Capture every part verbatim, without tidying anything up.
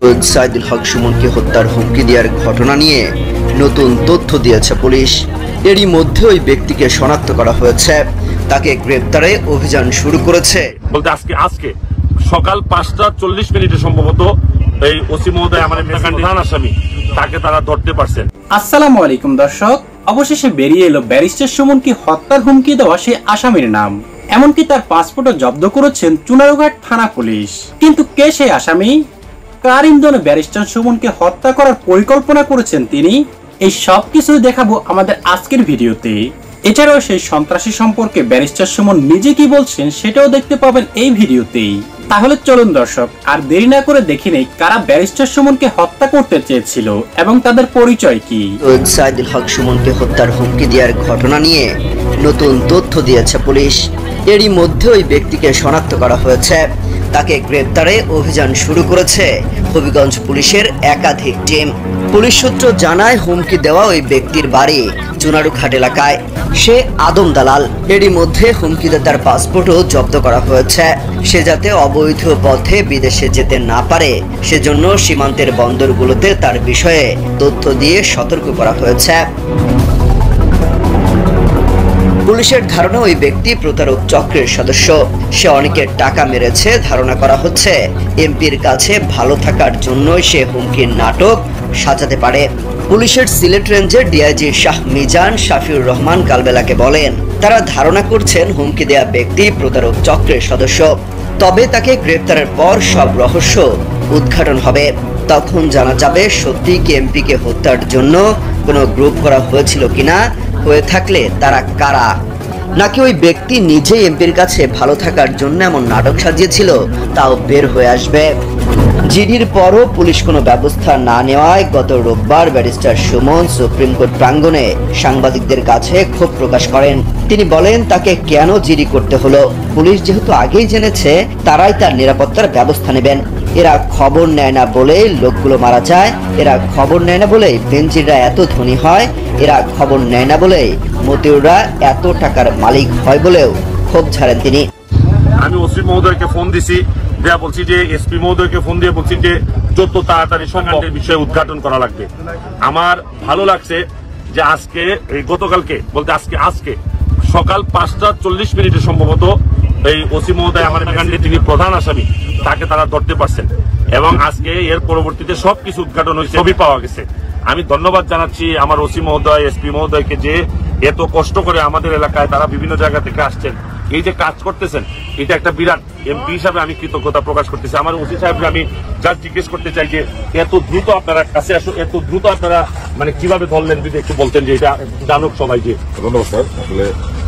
সাইদুল হক সুমনকে হত্যার হুমকি দেওয়ার ঘটনা নিয়ে নতুন তথ্য দিয়েছে পুলিশ। এরই মধ্যে ওই ব্যক্তিকে শনাক্ত করা হয়েছে, তাকে গ্রেপ্তারে অভিযান শুরু করেছে। বলতে আজকে আজকে সকাল পাঁচটা চল্লিশ মিনিটে সম্ভবত এই ওসি মহোদয় আমার প্রধান আসামি তাকে তারা ধরতে পারছেন। আসসালামু আলাইকুম দর্শক, অবশেষে বেরিয়ে এলো ব্যারিস্টার সুমনকে হত্যার হুমকি দেওয়া সেই আসামির নাম। এমনকি তার পাসপোর্টও জব্দ করেছেন চুনারুঘাট থানা পুলিশ। কিন্তু কে সেই আসামি? কার ইন্ধনে ব্যারিস্টার সুমনকে হত্যা করার পরিকল্পনা করেছেন তিনি? এই সব কিছুই দেখাবো আমাদের আজকের ভিডিওতে। এছাড়াও সেই সন্ত্রাসী সম্পর্কে ব্যারিস্টার সুমন নিজে কি বলছেন সেটাও দেখতে পাবেন এই ভিডিওতেই। তাহলে চলুন দর্শক, আর দেরি না করে দেখে নেই কারা ব্যারিস্টার সুমনকে হত্যা করতে চেয়েছিল এবং তাদের পরিচয় কি। সাইদুল হক সুমনকে হত্যার হুমকি দেওয়ার ঘটনা নিয়ে নতুন তথ্য দিয়েছে পুলিশ। এরই মধ্যে ওই ব্যক্তিকে শনাক্ত করা হয়েছে, তাকে গ্রেপ্তারে অভিযান শুরু করেছে হবিগঞ্জ পুলিশের একাধিক টিম। পুলিশ সূত্র জানায়, হুমকি দেওয়া ওই ব্যক্তির বাড়ি চুনারুঘাট এলাকায়। সে আদম দালাল। এরই মধ্যে হুমকিদাতার পাসপোর্টও জব্দ করা হয়েছে। সে যাতে অবৈধ পথে বিদেশে যেতে না পারে সেজন্য সীমান্তের বন্দরগুলোতে তার বিষয়ে তথ্য দিয়ে সতর্ক করা হয়েছে। পুলিশের ধারণা ওই ব্যক্তি প্রতারক চক্রের সদস্য। সে অনেকের টাকা মেরেছে। ধারণা করা হচ্ছে এমপির কাছে ভালো থাকার জন্য সে হুমকির নাটক সাজাতে পারে। পুলিশের সিলেট রেঞ্জের ডিআইজি শাহ মিজান শাফিউর রহমান কালবেলাকে বলেন, তারা ধারণা করছেন হুমকি দেয়া ব্যক্তি প্রতারক চক্রের সদস্য। তবে তাকে গ্রেপ্তারের পর সব রহস্য উদ্ঘাটন হবে। তখন জানা যাবে সত্যি কি এমপিকে হত্যার জন্য কোনো গ্রুপ করা হয়েছিল কিনা, হয়ে থাকলে তারা কারা, নাকি ওই ব্যক্তি নিজেই এমপির কাছে ভালো থাকার জন্য এমন নাটক সাজিয়েছিল, তাও বের হয়ে আসবে। জিডির পরও পুলিশ কোনো ব্যবস্থা না নেওয়ায় গত রোববার ব্যারিস্টার সুমন সুপ্রিম কোর্ট প্রাঙ্গণে সাংবাদিকদের কাছে ক্ষোভ প্রকাশ করেন। তিনি বলেন, তাকে কেন জিডি করতে হলো? পুলিশ যেহেতু আগেই জেনেছে তারাই তার নিরাপত্তার ব্যবস্থা নেবেন। এরা খবর নেয় না বলেই লোকগুলো মারা যায়, এরা খবর নেয় না বলেই বেঞ্জিররা এত ধনী হয়, এরা খবর নেয় না বলেই মতিউররা এত টাকার মালিক হয় বলেও ক্ষোভ ছাড়েন তিনি। আমি ওসি মহোদয়কে ফোন দিছি, দেয়া বলছি যে এসপি মহোদয়কে ফোন দিয়ে বলছি যে যত তাড়াতাড়ি সংঘাতের বিষয়ে উদ্ঘাটন করা লাগবে। আমার ভালো লাগছে যে আজকে এই গতকালকে বলতে আজকে আজকে সকাল পাঁচটা চল্লিশ মিনিটে সম্ভবত এই ওসি মহোদয় আমার এখানে তিনি প্রধান আসামি তাকে তারা ধরতে পারছেন এবং আজকে এর পরবর্তীতে সবকিছু উদ্ঘাটন হয়েছে, ছবি পাওয়া গেছে। আমি ধন্যবাদ জানাচ্ছি আমার ওসি মহোদয় এসপি মহোদয়কে যে এত কষ্ট করে আমাদের এলাকায় তারা বিভিন্ন জায়গা থেকে আসছেন, এই যে কাজ করতেছেন, এটা একটা বিরাট। এমপি হিসাবে আমি কৃতজ্ঞতা প্রকাশ করতেছি। আমার ওসি সাহেবকে আমি যা জিজ্ঞেস করতে চাই যে এত দ্রুত আপনারা কাছে আসো, এত দ্রুত আপনারা মানে কিভাবে ধরলেন যদি একটু বলতেন, যে এটা জানুক সবাই। যে ধন্যবাদ স্যার। আসলে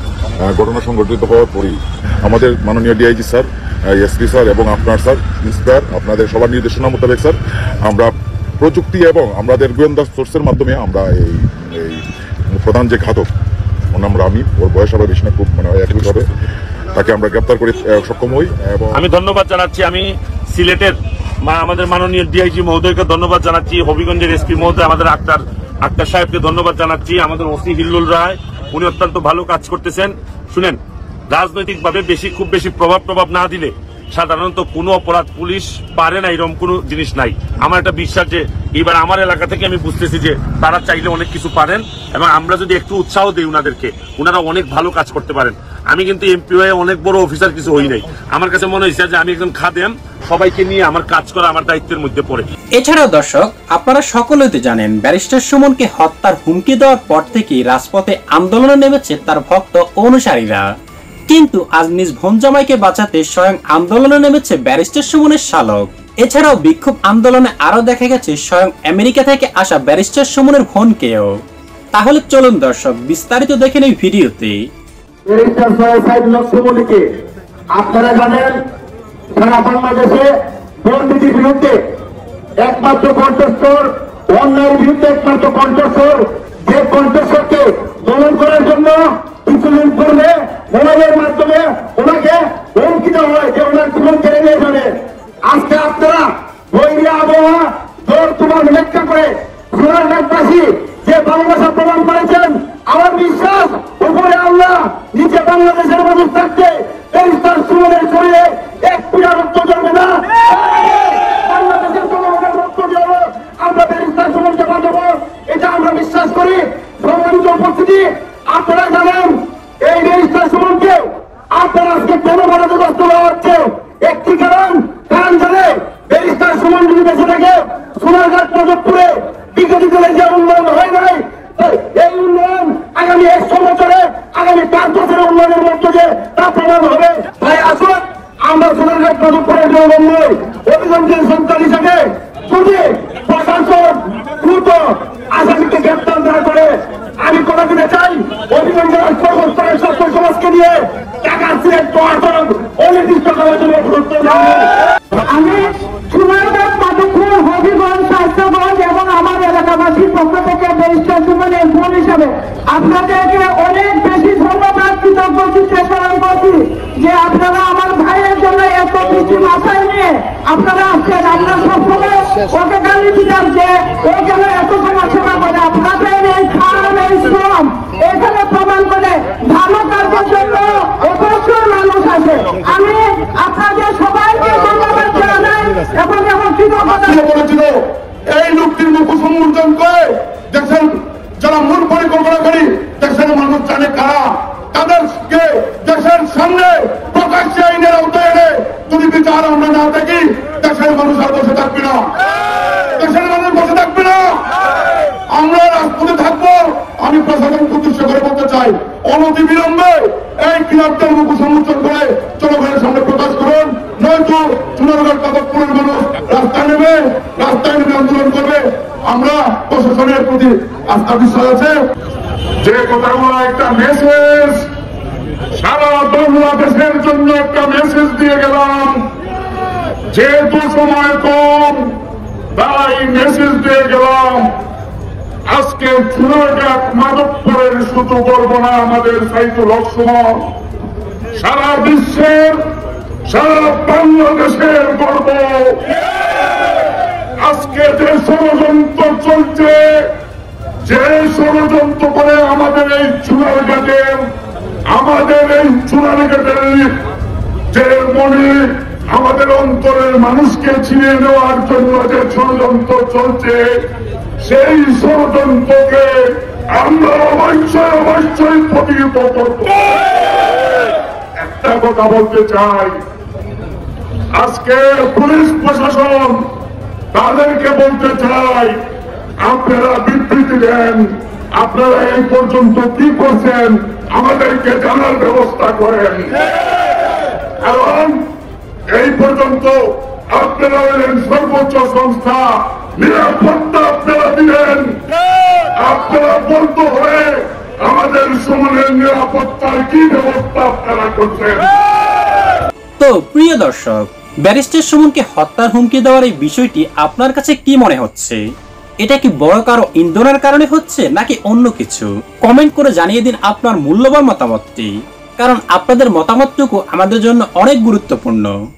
ঘটনা সংঘটিত হওয়ার পরই আমাদের মাননীয় ডিআইজি স্যার, এসপি স্যার এবং আপনার স্যার ইন্সপেক্টর আপনাদের সবার নির্দেশনা মোতাবেক স্যার আমরা প্রযুক্তি এবং আমাদের গোয়েন্দা সোর্সের মাধ্যমে আমরা এই এই প্রধান যে ঘাতক, ওর নাম রামি, ওর বয়স আবার বেশি না, খুব মানে একুশ হবে, তাকে আমরা গ্রেপ্তার করে সক্ষম হই। এবং আমি ধন্যবাদ জানাচ্ছি আমি সিলেটের আমাদের মাননীয় ডিআইজি মহোদয়কে ধন্যবাদ জানাচ্ছি, হবিগঞ্জের এসপি মহোদয় আমাদের আক্তার আক্তার সাহেবকে ধন্যবাদ জানাচ্ছি, আমাদের ওসি হিল্লুল রায়, উনি অত্যন্ত ভালো কাজ করতেছেন। শুনেন, রাজনৈতিকভাবে বেশি খুব বেশি প্রভাব প্রভাব না দিলে সাধারণত কোনো অপরাধ পুলিশ পারে না, এরকম কোনো জিনিস নাই। আমার একটা বিশ্বাস যে এবার আমার এলাকা থেকে আমি বুঝতেছি যে তারা চাইলে অনেক কিছু পারেন এবং আমরা যদি একটু উৎসাহ দিই উনাদেরকে, উনারা অনেক ভালো কাজ করতে পারেন। আমি কিন্তু এমপি হয়ে অনেক বড় অফিসার কিছু হই নাই। আমার কাছে মনে হয়েছে যে আমি একজন খাদেম, সবাইকে নিয়ে আমার কাজ করা আমার দায়িত্বের মধ্যে পড়ে। এছাড়াও দর্শক, আপনারা সকলেই তো জানেন ব্যারিস্টার সুমনকে হত্যার হুমকি দেওয়ার পর থেকেই রাজপথে আন্দোলনে নেমেছে তার ভক্ত অনুসারীরা। কিন্তু আজ নিজ ভঞ্জামাইকে বাঁচাতে স্বয়ং আন্দোলনে নেমেছে ব্যারিস্টার সুমনের শালক। এছাড়াও বিক্ষোভ আন্দোলনে আরো দেখা গেছে স্বয়ং আমেরিকা থেকে আসা ব্যারিস্টার সুমনের বোনকেও। তাহলে চলুন দর্শক, বিস্তারিত দেখেন এই ভিডিওতে। আপনারা জানেন সারা বাংলাদেশে দুর্নীতির বিরুদ্ধে একমাত্র কণ্ঠস্বর, অন্যায়ের বিরুদ্ধে একমাত্র কণ্ঠস্বর, যে কণ্ঠস্বরকে দমন করার জন্য কিছুদিন পূর্বে মোবাইলের মাধ্যমে ওনাকে হুমকি দেওয়া হয় যে ওনার জীবন কেড়ে নিয়ে যাবে। আজকে আপনারা বৈরী আবহাওয়া জোর তোমার ব্যাখ্যা করে সোনারঘাটবাসী যে ভালোবাসা প্রমাণ করেছেন, আমার বিশ্বাস উপরে আল্লাহ নিচে বাংলাদেশের মানুষ থাকতে ব্যারিস্টার সুমনের শরীরে এক পীড়া রক্ত জন্মে না। বাংলাদেশের জনগণের দেশে থেকে সোনারঘাট প্রজেক্টপুরে বিগত দিনে যে উন্নয়ন হয় নাই, এই উন্নয়ন আগামী একশো বছরে আগামী পাঁচ বছরের উন্নয়নের মধ্যে দিয়ে তা প্রমাণ হবে। তাই আসুন আমরা সোনারঘাট প্রজেক্টপুরের জন্য নয়, অভিযানকে সন্তান হিসাবে যদি প্রশাসন দ্রুত আসামিকে গ্রেপ্তার না করে, আমি কথা দিতে চাই অভিযান জেলার সর্বস্তরের ছাত্র সমাজকে নিয়ে টাকা সিলেক্ট করার জন্য অনির্দিষ্টকালের জন্য গুরুত্ব আমি সোনারঘাট মাধবপুর হবিগঞ্জ স্বাস্থ্যগঞ্জ এবং আমার এলাকাবাসীর পক্ষ থেকে ব্যারিস্টার সুমনের বোন হিসাবে আপনাদেরকে অনেক বেশি ধন্যবাদ কৃতজ্ঞ চিত্তে স্মরণ করছি যে আপনারা আমার ভাইয়ের জন্য এত কিছু মাথায় নিয়ে আপনারা আসছেন। আপনার সবসময় ওকে গালি দিতাম যে ওই যেন এত সমাজ সেবা করে, আপনাদের এই খান এই শ্রম এখানে প্রমাণ করে ভালো কাজের জন্য অবশ্যই মানুষ আছে। আমি আপনাদের সবাইকে ধন্যবাদ জানাই এবং এবং কৃতজ্ঞতা বলেছিল এই লোকটির মুখ সম্মোচন করে দেশের যারা মূল পরিকল্পনাকারী দেশের মানুষ জানে কারা, তাদেরকে দেশের সামনে প্রকাশ্যে আইনের আওতায় এনে যদি বিচার আমরা না দেখি দেশের মানুষ আর বসে থাকবে না, দেশের মানুষ বসে থাকবে না, আমরা রাজপথে থাকবো। আমি প্রশাসনকে উদ্দেশ্য করে বলতে চাই অনতি বিলম্বে এই ক্লাবটার মুখ সম্মোচন করে জনগণের সামনে প্রকাশ করুন, নয়তো সোনারঘাট মাধবপুরের মানুষ রাস্তায় নেবে রাস্তায় নেমে আন্দোলন করবে। আমরা প্রশাসনের প্রতি আস্থা বিশ্বাস আছে যে কথাগুলো একটা মেসেজ সারা বাংলাদেশের জন্য একটা মেসেজ দিয়ে গেলাম, যেহেতু সময় কম তাই মেসেজ দিয়ে গেলাম। আজকে সোনারঘাট মাধবপুরের শুধু গর্ব না, আমাদের সাইদুল হক সুমন সারা বিশ্বের সারা বাংলাদেশের গর্ব। আজকে যে ষড়যন্ত্র চলছে, যে ষড়যন্ত্র করে আমাদের এই সোনারঘাটের আমাদের এই সোনারঘাটের যে মনে আমাদের অন্তরের মানুষকে ছিনিয়ে নেওয়ার জন্য যে ষড়যন্ত্র চলছে, সেই ষড়যন্ত্রকে আমরা অবশ্যই অবশ্যই প্রতিহত করব। একটা কথা বলতে চাই, আজকে পুলিশ প্রশাসন তাদেরকে বলতে চাই আপনারা বিবৃতি দেন, আপনারা এই পর্যন্ত কি করছেন আমাদেরকে জানার ব্যবস্থা করেন। কারণ এই পর্যন্ত আপনারা হলেন সর্বোচ্চ সংস্থা, নিরাপত্তা আপনারা দিলেন, আপনারা বন্ধ হয়ে আমাদের সমাজের নিরাপত্তার কি ব্যবস্থা আপনারা করছেন। তো প্রিয় দর্শক, ব্যারিস্টার সুমনকে হত্যার হুমকি দেওয়ার এই বিষয়টি আপনার কাছে কি মনে হচ্ছে? এটা কি বড় কারো ইন্ধনের কারণে হচ্ছে নাকি অন্য কিছু? কমেন্ট করে জানিয়ে দিন আপনার মূল্যবান মতামতটি, কারণ আপনাদের মতামতটুকু আমাদের জন্য অনেক গুরুত্বপূর্ণ।